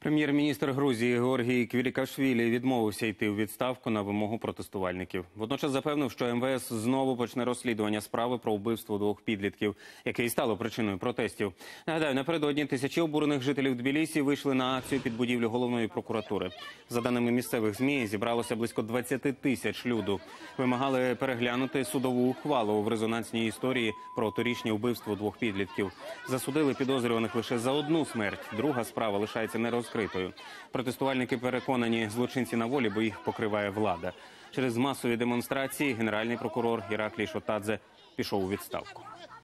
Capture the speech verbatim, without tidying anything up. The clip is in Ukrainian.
Прем'єр-міністр Грузії Георгій Квілікашвілі відмовився йти у відставку на вимогу протестувальників. Водночас запевнив, що ем ве ес знову почне розслідування справи про вбивство двох підлітків, яке і стало причиною протестів. Нагадаю, напередодні тисячі обурених жителів Тбілісі вийшли на акцію під будівлю головної прокуратури. За даними місцевих ЗМІ, зібралося близько двадцяти тисяч люду. Вимагали переглянути судову ухвалу в резонансній історії про торічнє вбивство двох підлітків. Засудили підозрюваних лише за одну смерть. Друга справа лишається нерозкритою. Протестувальники переконані, злочинці на волі, бо їх покриває влада. Через масові демонстрації генеральний прокурор Іраклій Шотадзе пішов у відставку.